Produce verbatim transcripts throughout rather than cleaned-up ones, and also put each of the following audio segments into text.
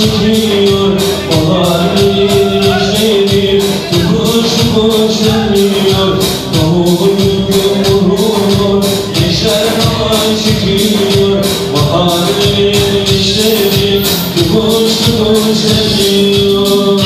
çekiyor. Baharın işleri tıpış tıpış yanıyor. Davul yumruyor, yeşer halay çekiyor. Baharın işleri tıpış tıpış yanıyor.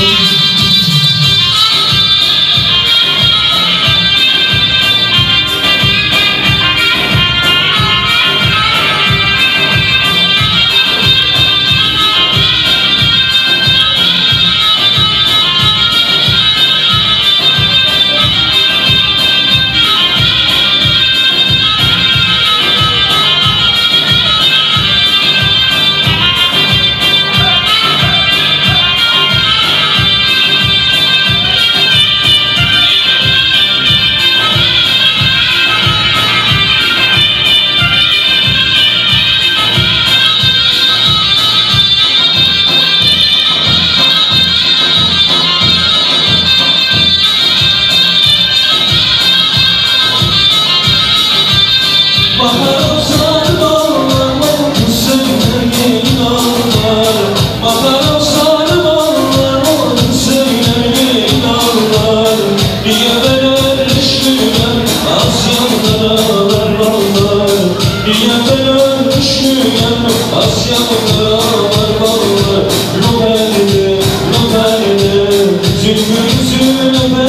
Bahar olsan dağlar, söyler dağlar. Bahar olsan dağlar, söyler dağlar. Niye ben ölmüştüm Asya'da var. Niye ben ölmüştüm Asya'da var. Lo bende, lo bende, zülfü zülfü.